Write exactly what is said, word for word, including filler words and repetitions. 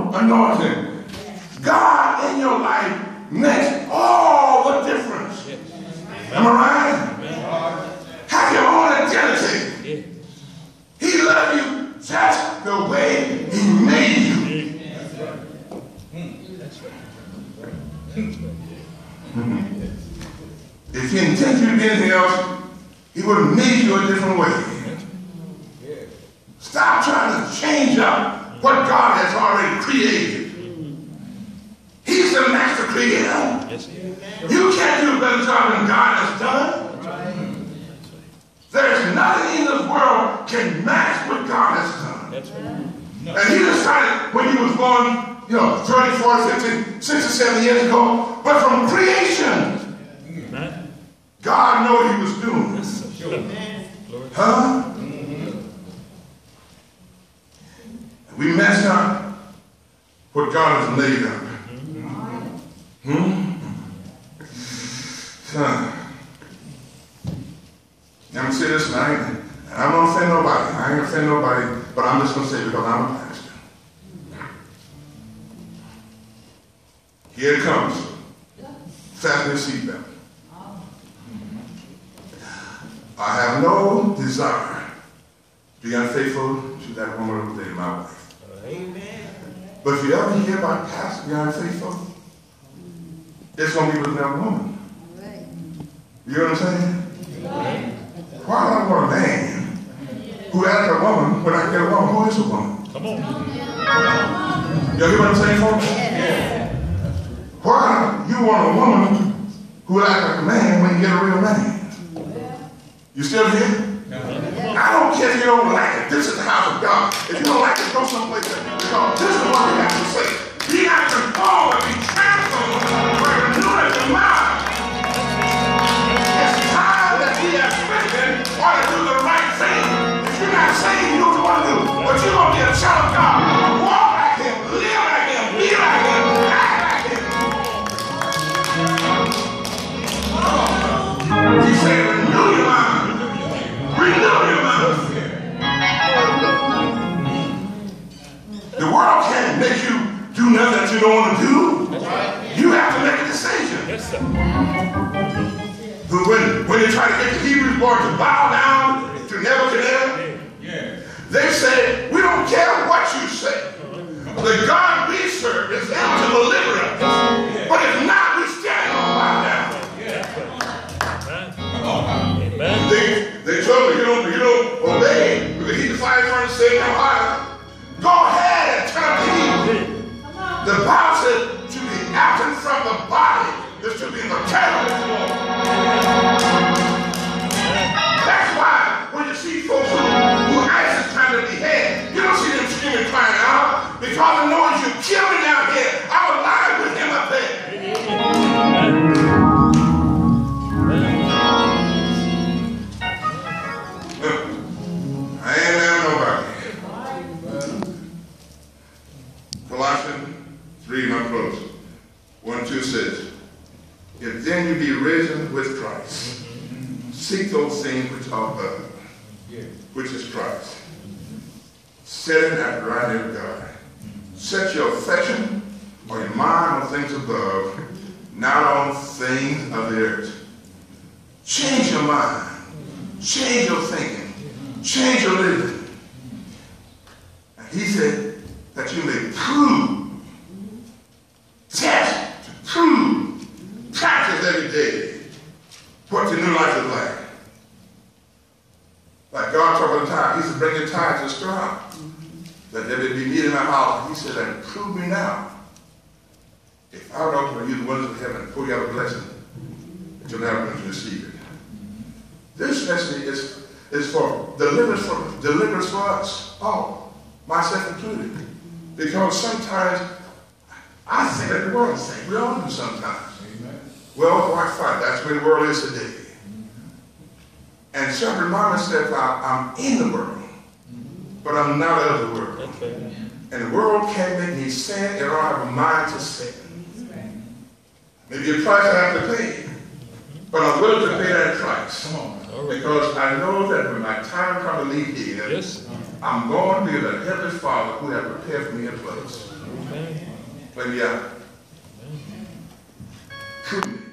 double anointing. God in your life makes all the difference. Am I right? Have your own identity. He loves you just the way he made you. If he intended you to be anything else, he would have made you a different way. Stop trying to change up what God has already created. He's the master creator. You can't do a better job than God has done. There's nothing in this world can match what God has done. And he decided when he was born, you know, thirty, forty, fifty, sixty, seventy years ago, but from creation, God knew what he was doing. Huh? We messed up what God has laid up. Hmm? Son. Let me say this tonight, and I'm going to offend nobody. I ain't going to offend nobody, but I'm just going to say it because I'm a pastor. Here it comes. Fasten your seatbelt. I have no desire to be unfaithful to that woman over there, my wife. Amen. But if you ever hear about pastor being unfaithful, it's going to be with that woman. Right. You know what I'm saying? Right. Why do I want a man who acts like a woman when I can get a woman who is a woman? Come on. You hear what I'm saying, folks? Yeah. Why you want a woman who acts like a man when you get a real man? You still here? I don't care if you don't like it. This is the house of God. If you don't like it, go someplace else. Because this is what we have to say. Be not conformed, but be transformed by the renewing of your mind. It's time that we are spending ought to do the right thing. If you're not saying you know what you want to do, but you're going to be a child of God. Walk like him, live like him, be like him, act like him. He said, renew your mind. Renew your mind. The world can't make you do nothing that you don't want to do. You have to make a decision. Yes, sir. When, when they try to get the Hebrews boy to bow down to Nebuchadnezzar, yeah. They say, we don't care what you say. The God we serve is able to deliver us. Yeah. But if not, we stand on bow down. Yeah. They, they told me, you don't, you don't obey because he decided to say no higher. Go ahead and turn the heat. The Bible said to be absent from the body is to be in the temple of the Lord. That's why when you see folks who, who ISIS is trying to behead, you don't see them screaming, crying out, because the Lord, you kill me down here, I will lie with him up there. I ain't mad at nobody. Colossians three, and I'm close. one, two says, if then you be risen with Christ, seek those things which are above, which is Christ. Set it at the right hand of God. Set your affection or your mind on things above, not on things of the earth. Change your mind. Change your thinking. Change your living. And he said that you may prove, test, to prove, practice every day what your new life is like. Like God talked about the tithe. He said, bring your tithe to the store, that there may be meat in my house. He said, and prove me now. If I would open you the windows of heaven and pour you out a blessing, that you'll never going to receive it. This message is, is for deliverance for deliverance for us, all, myself included. Because sometimes I think that the world thinks. We all do sometimes. Amen. Well, why fight? That's where the world is today. And so I remind myself I'm in the world, but I'm not of the world. Okay. And the world can't make me sin, and I don't have a mind to sin. Maybe a price I have to pay, but I'm willing to pay that price. Come on. Because I know that when my time comes to leave here, yes. I'm going to be the Heavenly Father who has prepared for me a place. Amen. But yeah, prove me.